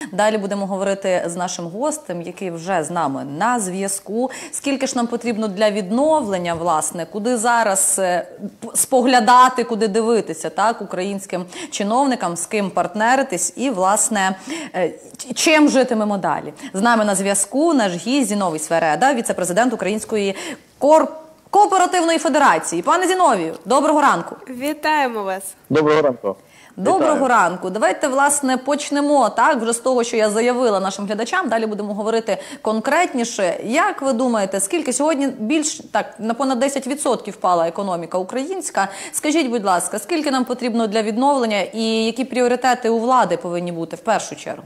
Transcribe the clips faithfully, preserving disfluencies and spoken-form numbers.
Далі будемо говорити з нашим гостем, який вже з нами на зв'язку. Скільки ж нам потрібно для відновлення, власне, куди зараз споглядати, куди дивитися, так, українським чиновникам, з ким партнеритись і, власне, чим житимемо далі. З нами на зв'язку наш гість Зіновій Свереда, віце-президент Української кор... кооперативної федерації. Пане Зіновію, доброго ранку. Вітаємо вас. Доброго ранку. Доброго Вітаю. ранку. Давайте, власне, почнемо, так, вже з того, що я заявила нашим глядачам. Далі будемо говорити конкретніше. Як ви думаєте, скільки сьогодні більш, так, на понад десять відсотків впала економіка українська? Скажіть, будь ласка, скільки нам потрібно для відновлення і які пріоритети у влади повинні бути в першу чергу?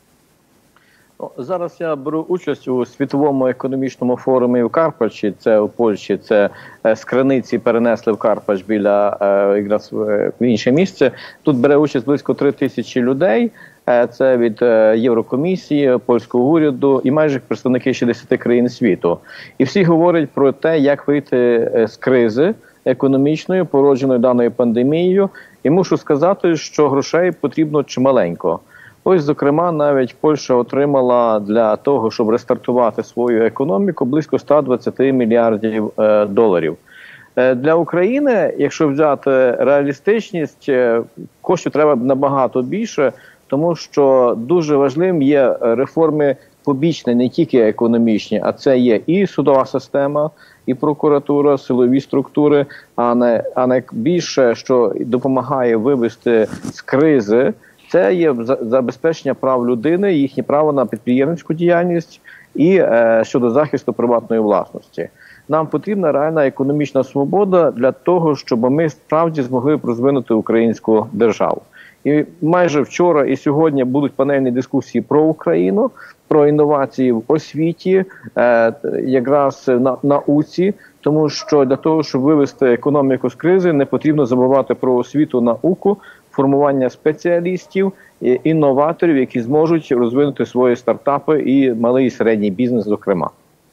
Зараз я беру участь у світовому економічному форумі в Карпачі, це у Польщі, це з Криниці перенесли в Карпач біля якраз в інше місце. Тут бере участь близько три тисячі людей, це від Єврокомісії, польського уряду і майже представники шістдесят країн світу. І всі говорять про те, як вийти з кризи економічної, породженої даною пандемією. І мушу сказати, що грошей потрібно чималенько. Ось, зокрема, навіть Польща отримала для того, щоб рестартувати свою економіку, близько ста двадцяти мільярдів е, доларів. Е, для України, якщо взяти реалістичність, е, коштів треба набагато більше, тому що дуже важливим є реформи побічні, не тільки економічні, а це є і судова система, і прокуратура, силові структури, а не, а найбільше, що допомагає вивести з кризи, це є забезпечення прав людини, їхнє право на підприємницьку діяльність і е, щодо захисту приватної власності. Нам потрібна реальна економічна свобода для того, щоб ми справді змогли розвинути українську державу. І майже вчора і сьогодні будуть панельні дискусії про Україну, про інновації в освіті, е, якраз на науці, тому що для того, щоб вивести економіку з кризи, не потрібно забувати про освіту, науку, формування спеціалістів, інноваторів, які зможуть розвинути свої стартапи і малий і середній бізнес, зокрема.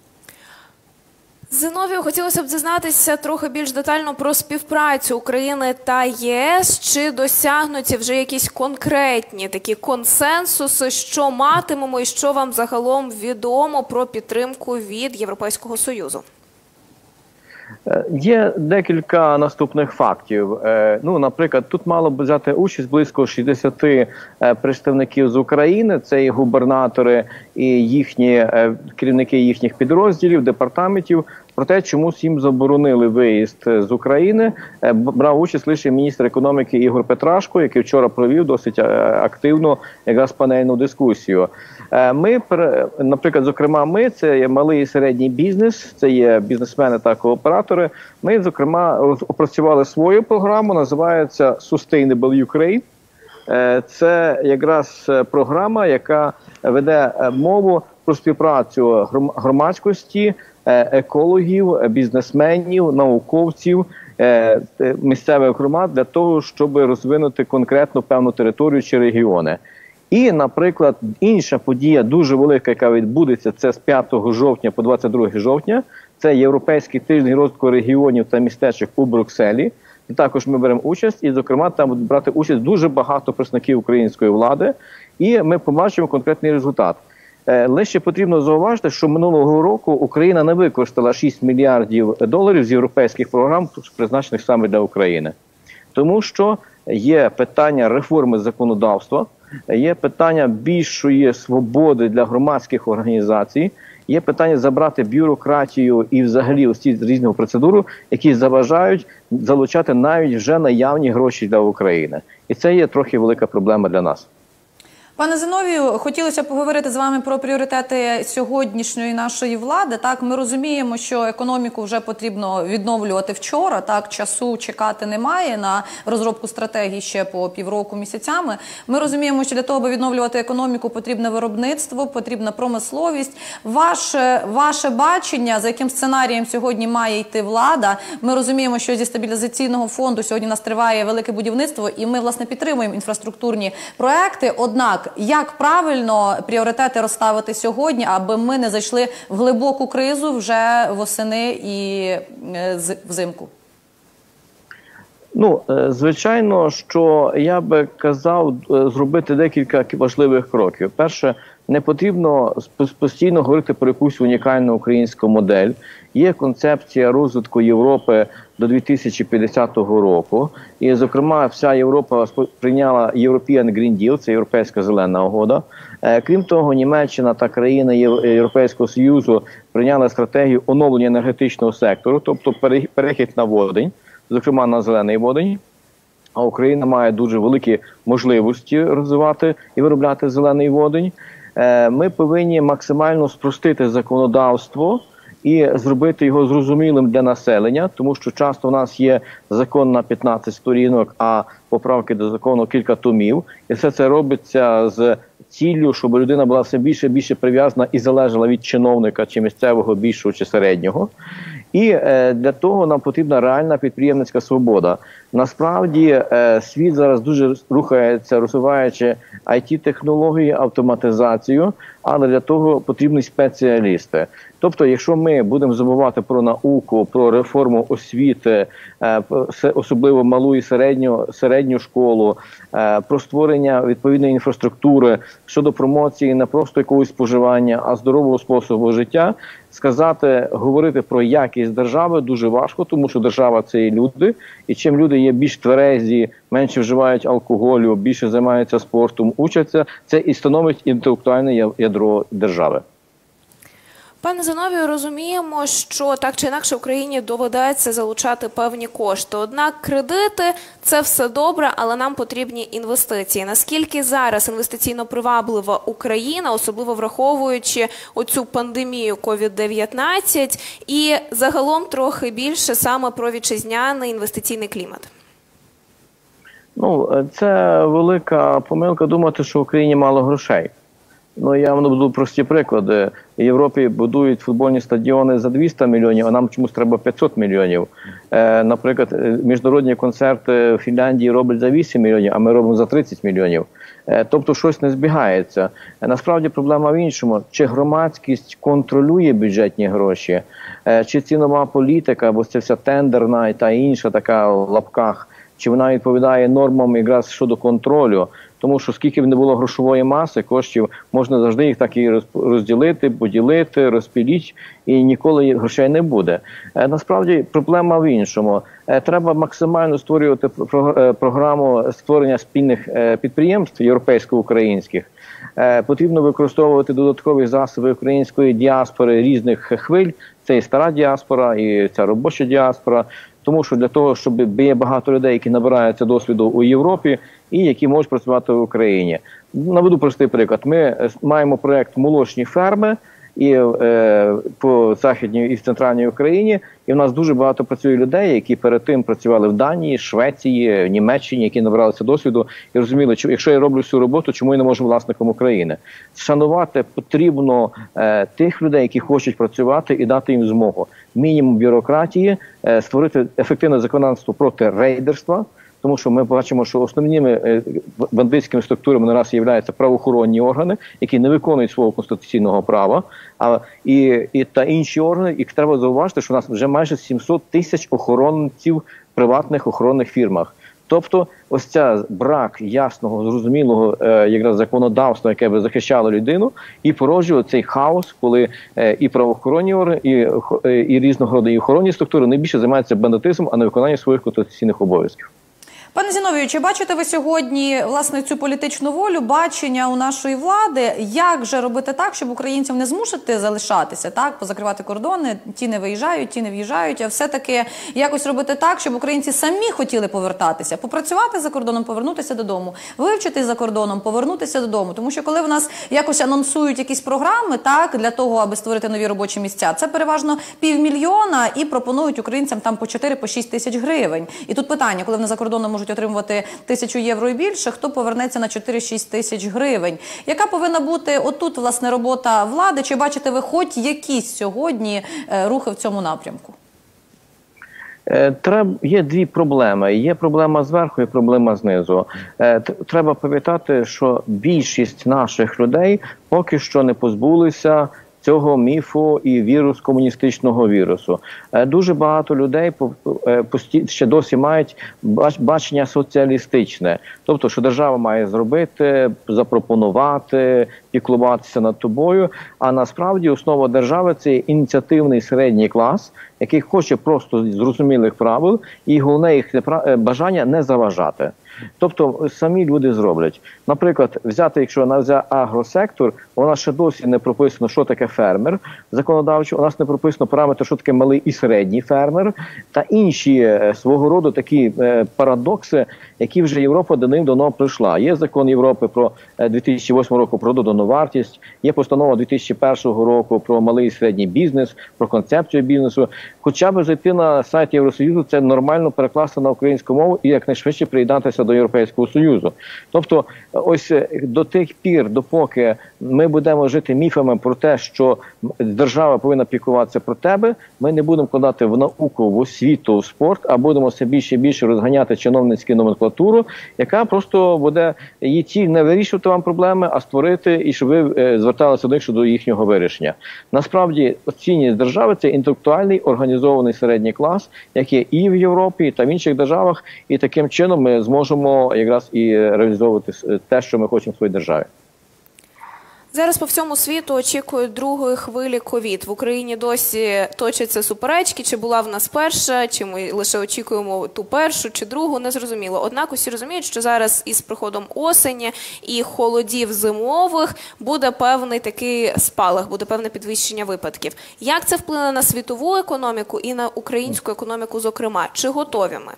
Зіновію, хотілося б дізнатися трохи більш детально про співпрацю України та ЄС. Чи досягнуті вже якісь конкретні такі консенсуси, що матимемо і що вам загалом відомо про підтримку від Європейського Союзу? Є декілька наступних фактів. Ну, наприклад, тут мало б взяти участь близько шістдесят представників з України, це і губернатори, і їхні керівники їхніх підрозділів, департаментів. Проте чомусь їм заборонили виїзд з України. Брав участь лише міністр економіки Ігор Петрашко, який вчора провів досить активну якраз панельну дискусію. Ми, наприклад, зокрема, ми, це є малий і середній бізнес, це є бізнесмени та кооператори. Ми, зокрема, опрацювали свою програму, називається Sustainable Ukraine. Це якраз програма, яка веде мову про співпрацю громадськості, екологів, бізнесменів, науковців, місцевих громад для того, щоб розвинути конкретну певну територію чи регіони. І, наприклад, інша подія дуже велика, яка відбудеться, це з п'ятого жовтня по двадцять друге жовтня, це Європейський тиждень розвитку регіонів та містечок у Брюсселі. І також ми беремо участь, і, зокрема, там будуть брати участь дуже багато представників української влади, і ми побачимо конкретний результат. Лише потрібно зауважити, що минулого року Україна не використала шість мільярдів доларів з європейських програм, призначених саме для України. Тому що є питання реформи законодавства, є питання більшої свободи для громадських організацій, є питання забрати бюрократію і взагалі ось ці різні процедури, які заважають залучати навіть вже наявні гроші для України. І це є трохи велика проблема для нас. Пане Зіновію, хотілося б поговорити з вами про пріоритети сьогоднішньої нашої влади. Так, ми розуміємо, що економіку вже потрібно відновлювати вчора, так, часу чекати немає на розробку стратегії ще по півроку місяцями. Ми розуміємо, що для того, аби відновлювати економіку, потрібне виробництво, потрібна промисловість. Ваше, ваше бачення, за яким сценарієм сьогодні має йти влада? Ми розуміємо, що зі стабілізаційного фонду сьогодні нас триває велике будівництво, і ми, власне, підтримуємо інфраструктурні проекти. Однак, як правильно пріоритети розставити сьогодні, аби ми не зайшли в глибоку кризу вже восени і взимку? Ну, звичайно, що я би казав зробити декілька важливих кроків. Перше, не потрібно постійно говорити про якусь унікальну українську модель. Є концепція розвитку Європи до дві тисячі п'ятдесятого року. І, зокрема, вся Європа прийняла European Green Deal, це Європейська зелена угода. Крім того, Німеччина та країни Європейського Союзу прийняли стратегію оновлення енергетичного сектору, тобто перехід на водень, зокрема на зелений водень. А Україна має дуже великі можливості розвивати і виробляти зелений водень. Ми повинні максимально спростити законодавство і зробити його зрозумілим для населення, тому що часто в нас є закон на п'ятнадцять сторінок, а поправки до закону кілька томів. І все це робиться з ціллю, щоб людина була все більше і більше прив'язана і залежала від чиновника чи місцевого, більшого чи середнього. І е, для того нам потрібна реальна підприємницька свобода. Насправді е, світ зараз дуже рухається, розвиваючи ай ті-технології, автоматизацію, але для того потрібні спеціалісти. Тобто, якщо ми будемо забувати про науку, про реформу освіти, е, особливо малу і середню, середню школу, е, про створення відповідної інфраструктури щодо промоції не просто якогось споживання, а здорового способу життя, сказати, говорити про якість держави дуже важко, тому що держава – це і люди, і чим люди є більш тверезі, менше вживають алкоголю, більше займаються спортом, учаться, це і становить інтелектуальне ядро держави. Пане Зиновію, розуміємо, що так чи інакше Україні доведеться залучати певні кошти. Однак кредити – це все добре, але нам потрібні інвестиції. Наскільки зараз інвестиційно приваблива Україна, особливо враховуючи оцю пандемію ковід дев'ятнадцять, і загалом трохи більше саме про вітчизняний інвестиційний клімат? Ну, це велика помилка думати, що в Україні мало грошей. Ну, я вам наведу прості приклади. В Європі будують футбольні стадіони за двісті мільйонів, а нам чомусь треба п'ятсот мільйонів. Е, наприклад, міжнародні концерти в Фінляндії роблять за вісім мільйонів, а ми робимо за тридцять мільйонів. Е, тобто щось не збігається. Е, насправді проблема в іншому. Чи громадськість контролює бюджетні гроші, е, чи цінова політика, бо це вся тендерна та інша така в лапках, чи вона відповідає нормам якраз щодо контролю. Тому що скільки б не було грошової маси, коштів, можна завжди їх так і розділити, поділити, розпіліть, і ніколи грошей не буде. Е, насправді проблема в іншому. Е, треба максимально створювати про, е, програму створення спільних е, підприємств європейсько-українських. Е, потрібно використовувати додаткові засоби української діаспори різних хвиль. Це і стара діаспора, і ця робоча діаспора. Тому що для того, щоб є багато людей, які набираються досвіду у Європі і які можуть працювати в Україні. Наведу простий приклад. Ми маємо проєкт «Молочні ферми» і е, по Західній і в Центральній Україні, і в нас дуже багато працює людей, які перед тим працювали в Данії, Швеції, Німеччині, які набиралися досвіду і розуміли, що якщо я роблю всю роботу, чому я не можу власником України. Шанувати потрібно е, тих людей, які хочуть працювати, і дати їм змогу. Мінімум бюрократії, е, створити ефективне законодавство проти рейдерства, тому що ми бачимо, що основними бандитськими структурами наразі являються правоохоронні органи, які не виконують свого конституційного права, а і, і та інші органи, і треба зауважити, що у нас вже майже сімсот тисяч охоронців в приватних охоронних фірмах. Тобто ось ця брак ясного, зрозумілого е, якраз законодавства, яке би захищало людину, і породжує цей хаос, коли е, і правоохоронні органи, і, е, і різного роду і охоронні структури найбільше займаються бандитизмом, а не виконанням своїх конституційних обов'язків. Пане Зіновію, чи бачите ви сьогодні, власне, цю політичну волю, бачення у нашої влади, як же робити так, щоб українців не змусити залишатися, так, позакривати кордони, ті не виїжджають, ті не в'їжджають, а все-таки якось робити так, щоб українці самі хотіли повертатися, попрацювати за кордоном, повернутися додому, вивчитись за кордоном, повернутися додому. Тому що коли в нас якось анонсують якісь програми, так, для того, аби створити нові робочі місця, це переважно півмільйона і пропонують українцям там по чотири, по шість тисяч гривень. І тут питання, коли вони за кордоном можуть отримувати тисячу євро і більше, хто повернеться на чотири-шість тисяч гривень. Яка повинна бути отут, власне, робота влади? Чи бачите ви хоч якісь сьогодні рухи в цьому напрямку? Треба, є дві проблеми. Є проблема зверху і проблема знизу. Треба пам'ятати, що більшість наших людей поки що не позбулися цього міфу і вірус комуністичного вірусу. Дуже багато людей ще досі мають бачення соціалістичне. Тобто, що держава має зробити, запропонувати, піклуватися над тобою. А насправді основа держави – це ініціативний середній клас, який хоче просто зрозумілих правил, і головне їх бажання не заважати. Тобто самі люди зроблять. Наприклад, взяти, якщо на взяти агросектор, у нас ще досі не прописано, що таке фермер законодавчо, у нас не прописано параметри, що таке малий і середній фермер, та інші свого роду такі парадокси, які вже Європа давним-давно прийшла. Є закон Європи про дві тисячі восьмого року про додану вартість, є постанова дві тисячі першого року про малий і середній бізнес, про концепцію бізнесу. Хоча б зайти на сайт Євросоюзу, це нормально перекласти на українську мову і якнайшвидше приєднатися до Європейського Союзу. Тобто, ось до тих пір, допоки ми будемо жити міфами про те, що держава повинна піклуватися про тебе, ми не будемо вкладати в науку, в освіту, в спорт, а будемо все більше і більше розганяти чиновницьку номенклатуру, яка просто буде її ціль не вирішувати вам проблеми, а створити, і щоб ви зверталися до них щодо їхнього вирішення. Насправді, цінність держави – це інтелектуальний, організований середній клас, який є і в Європі, та в інших державах, і таким чином ми зможемо якраз і реалізовувати те, що ми хочемо в своїй державі. Зараз по всьому світу очікують другої хвилі ковід. В Україні досі точаться суперечки, чи була в нас перша, чи ми лише очікуємо ту першу, чи другу, незрозуміло. Однак усі розуміють, що зараз із приходом осені і холодів зимових буде певний такий спалах, буде певне підвищення випадків. Як це вплине на світову економіку і на українську економіку зокрема? Чи готові ми?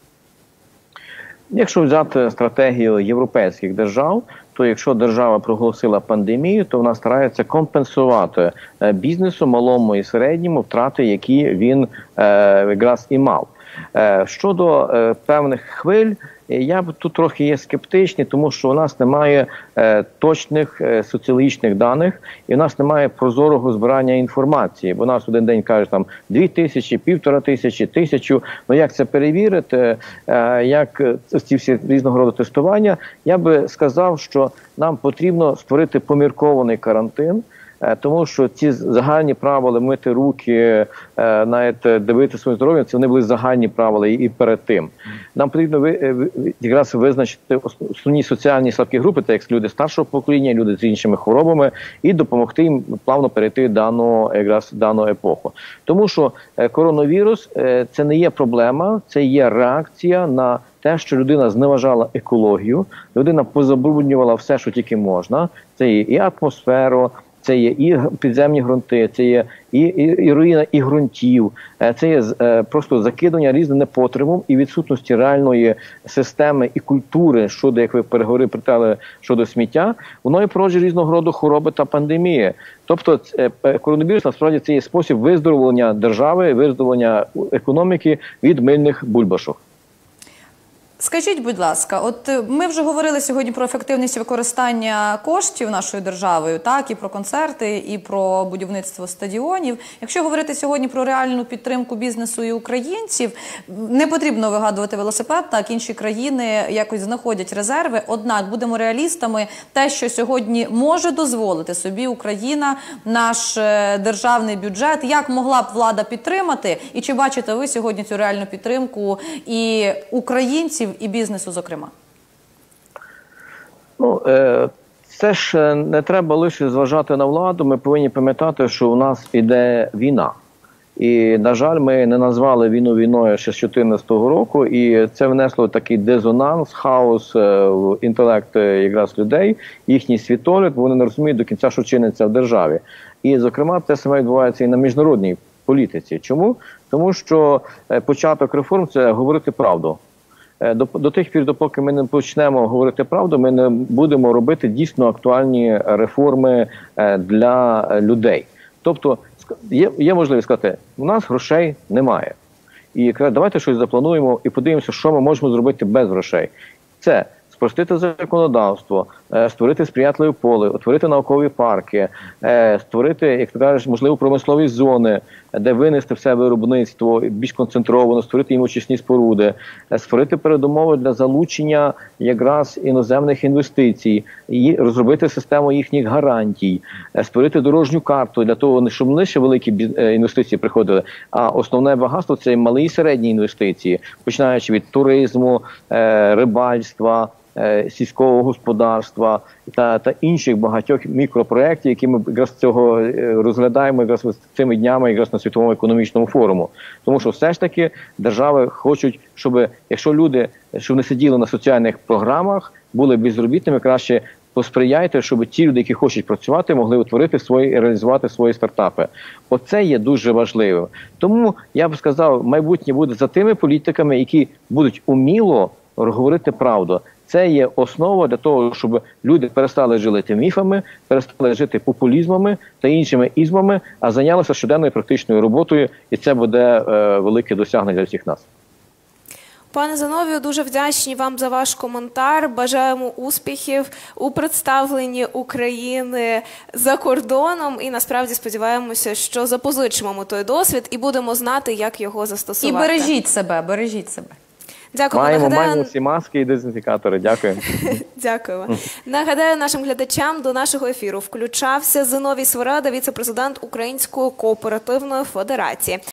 Якщо взяти стратегію європейських держав, то якщо держава проголосила пандемію, то вона старається компенсувати бізнесу, малому і середньому, втрати, які він е, якраз і мав. Е, щодо е, певних хвиль, я б тут трохи є скептичний, тому що у нас немає е, точних е, соціологічних даних, і у нас немає прозорого збирання інформації. Бо нас один день кажуть, там, дві тисячі, півтора тисячі, тисячу. Ну як це перевірити, е, як ці всі різного роду тестування? Я би сказав, що нам потрібно створити поміркований карантин, тому що ці загальні правила мити руки, навіть дивити своє здоров'я, це вони були загальні правила і перед тим. Нам потрібно якраз визначити основні соціальні слабкі групи, так як люди старшого покоління, люди з іншими хворобами, і допомогти їм плавно перейти дану, якраз, дану епоху. Тому що коронавірус – це не є проблема, це є реакція на те, що людина зневажала екологію, людина позабруднювала все, що тільки можна, це є і атмосферу, це є і підземні ґрунти, це є і, і, і руїна і ґрунтів, це є е, просто закидання різним непотребом і відсутності реальної системи і культури щодо, як ви переговори притали, щодо сміття, воно і породжує різного роду хвороби та пандемії. Тобто е, коронавірус насправді це є спосіб виздоровлення держави, виздоровлення економіки від мильних бульбашок. Скажіть, будь ласка, от ми вже говорили сьогодні про ефективність використання коштів нашою державою, так, і про концерти, і про будівництво стадіонів. Якщо говорити сьогодні про реальну підтримку бізнесу і українців, не потрібно вигадувати велосипед, так, інші країни якось знаходять резерви, однак, будемо реалістами, те, що сьогодні може дозволити собі Україна, наш державний бюджет, як могла б влада підтримати, і чи бачите ви сьогодні цю реальну підтримку і українців, і бізнесу, зокрема? Ну, е, це ж не треба лише зважати на владу, ми повинні пам'ятати, що у нас іде війна. І, на жаль, ми не назвали війну війною ще з дві тисячі чотирнадцятого року, і це внесло такий дизонанс, хаос в інтелект якраз людей, їхній світогляд, вони не розуміють до кінця, що чиниться в державі. І, зокрема, те саме відбувається і на міжнародній політиці. Чому? Тому що початок реформ – це говорити правду. До, до тих пір, допоки ми не почнемо говорити правду, ми не будемо робити дійсно актуальні реформи для людей. Тобто, є, є можливість сказати, у нас грошей немає. І давайте щось заплануємо і подивимося, що ми можемо зробити без грошей. Це спростити законодавство, створити сприятливе поле, утворити наукові парки, створити, як ти кажеш, можливо, промислові зони, де винести все виробництво більш концентровано, створити їм очисні споруди, створити передумови для залучення якраз іноземних інвестицій, і розробити систему їхніх гарантій, створити дорожню карту для того, щоб не лише великі інвестиції приходили, а основне багатство – це малі і середні інвестиції, починаючи від туризму, рибальства, сільського господарства та, та інших багатьох мікропроєктів, які ми якраз цього розглядаємо якраз цими днями якраз на Світовому економічному форуму. Тому що все ж таки держави хочуть, щоб якщо люди, щоб не сиділи на соціальних програмах, були безробітними, краще посприяйте, щоб ті люди, які хочуть працювати, могли утворити свої, реалізувати свої стартапи. Оце є дуже важливим. Тому я б сказав, майбутнє буде за тими політиками, які будуть уміло говорити правду. Це є основа для того, щоб люди перестали жити міфами, перестали жити популізмами та іншими ізмами, а зайнялися щоденною практичною роботою, і це буде е, велике досягнення для всіх нас. Пане Зиновію, дуже вдячні вам за ваш коментар. Бажаємо успіхів у представленні України за кордоном і насправді сподіваємося, що запозичимо ми той досвід і будемо знати, як його застосувати. І бережіть себе, бережіть себе. Дякую. Маємо, Нагадаю... маємо всі маски і дезінфікатори. Дякую. Дякую. Нагадаю нашим глядачам, до нашого ефіру включався Зиновій Свирида, віце-президент Української кооперативної федерації.